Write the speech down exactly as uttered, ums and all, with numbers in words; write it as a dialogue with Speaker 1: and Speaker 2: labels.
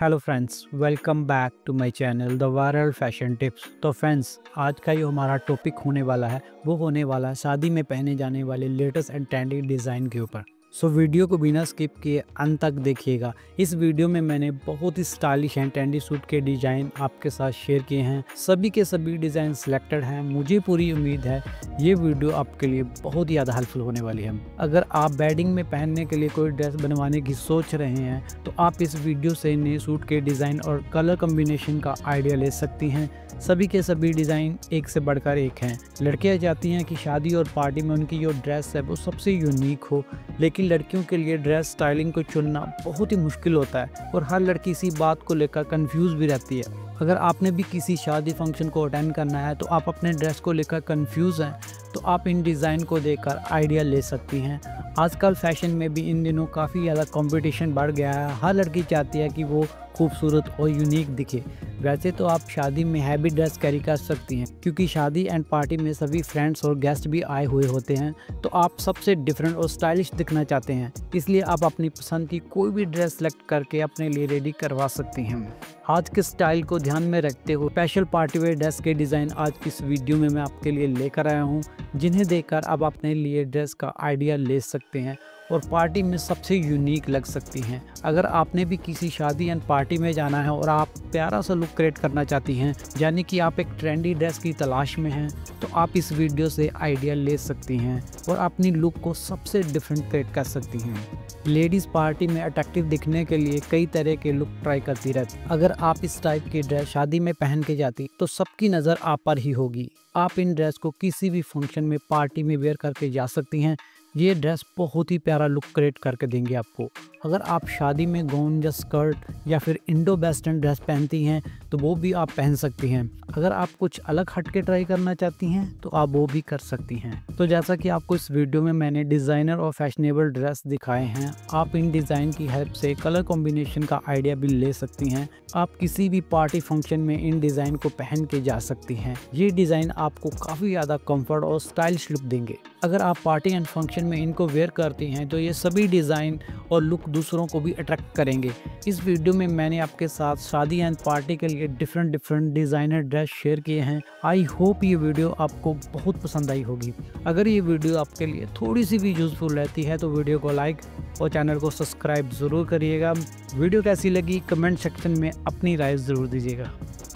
Speaker 1: Hello friends, welcome back to my channel the viral fashion tips. तो friends, आज का जो हमारा टॉपिक होने वाला है वो होने वाला है शादी में पहने जाने वाले लेटेस्ट एंड ट्रेंडी डिज़ाइन के ऊपर। सो वीडियो को बिना स्किप किए अंत तक देखिएगा। इस वीडियो में मैंने बहुत ही स्टाइलिश एंड ट्रेंडी सूट के डिज़ाइन आपके साथ शेयर किए हैं। सभी के सभी डिज़ाइन सिलेक्टेड हैं। मुझे पूरी उम्मीद है ये वीडियो आपके लिए बहुत ही ज़्यादा हेल्पफुल होने वाली है। अगर आप वेडिंग में पहनने के लिए कोई ड्रेस बनवाने की सोच रहे हैं तो आप इस वीडियो से नए सूट के डिज़ाइन और कलर कम्बिनेशन का आइडिया ले सकती हैं। सभी के सभी डिज़ाइन एक से बढ़कर एक हैं। लड़कियां चाहती हैं कि शादी और पार्टी में उनकी जो ड्रेस है वो सबसे यूनिक हो, लेकिन लड़कियों के लिए ड्रेस स्टाइलिंग को चुनना बहुत ही मुश्किल होता है और हर लड़की इसी बात को लेकर कंफ्यूज भी रहती है। अगर आपने भी किसी शादी फंक्शन को अटेंड करना है तो आप अपने ड्रेस को लेकर कंफ्यूज हैं तो आप इन डिज़ाइन को देखकर आइडिया ले सकती हैं। आजकल फैशन में भी इन दिनों काफ़ी ज़्यादा कंपटीशन बढ़ गया है। हर लड़की चाहती है कि वो खूबसूरत और यूनिक दिखे। वैसे तो आप शादी में हैवी ड्रेस कैरी कर सकती हैं, क्योंकि शादी एंड पार्टी में सभी फ्रेंड्स और गेस्ट भी आए हुए होते हैं, तो आप सबसे डिफरेंट और स्टाइलिश दिखना चाहते हैं। इसलिए आप अपनी पसंद की कोई भी ड्रेस सेलेक्ट करके अपने लिए रेडी करवा सकती हैं। आज के स्टाइल को ध्यान में रखते हुए स्पेशल पार्टी वेयर ड्रेस के डिज़ाइन आज की इस वीडियो में मैं आपके लिए लेकर आया हूँ, जिन्हें देखकर आप अपने लिए ड्रेस का आइडिया ले सकते हैं और पार्टी में सबसे यूनिक लग सकती हैं। अगर आपने भी किसी शादी एंड पार्टी में जाना है और आप प्यारा सा लुक क्रिएट करना चाहती हैं, यानी कि आप एक ट्रेंडी ड्रेस की तलाश में हैं, तो आप इस वीडियो से आइडिया ले सकती हैं और अपनी लुक को सबसे डिफरेंट क्रिएट कर सकती हैं। लेडीज़ पार्टी में अट्रैक्टिव दिखने के लिए कई तरह के लुक ट्राई करती रहती। अगर आप इस टाइप की ड्रेस शादी में पहन के जाती तो सबकी नज़र आप पर ही होगी। आप इन ड्रेस को किसी भी फंक्शन में पार्टी में वेयर करके जा सकती हैं। ये ड्रेस बहुत ही प्यारा लुक क्रिएट करके देंगे आपको। अगर आप शादी में गाउन या स्कर्ट या फिर इंडो वेस्टर्न ड्रेस पहनती हैं तो वो भी आप पहन सकती हैं। अगर आप कुछ अलग हटके ट्राई करना चाहती हैं तो आप वो भी कर सकती हैं। तो जैसा कि आपको इस वीडियो में मैंने डिज़ाइनर और फैशनेबल ड्रेस दिखाए हैं, आप इन डिज़ाइन की हेल्प से कलर कॉम्बिनेशन का आइडिया भी ले सकती हैं। आप किसी भी पार्टी फंक्शन में इन डिज़ाइन को पहन के जा सकती हैं। ये डिज़ाइन आपको काफ़ी ज़्यादा कंफर्ट और स्टाइलिश लुक देंगे। अगर आप पार्टी एंड फंक्शन में इनको वेयर करती हैं तो ये सभी डिज़ाइन और लुक दूसरों को भी अट्रैक्ट करेंगे। इस वीडियो में मैंने आपके साथ शादी एंड पार्टी के लिए different different designer dress share किए हैं। आई होप ये वीडियो आपको बहुत पसंद आई होगी। अगर ये वीडियो आपके लिए थोड़ी सी भी यूज़फुल रहती है तो वीडियो को लाइक और चैनल को सब्सक्राइब ज़रूर करिएगा। वीडियो कैसी लगी कमेंट सेक्शन में अपनी राय ज़रूर दीजिएगा।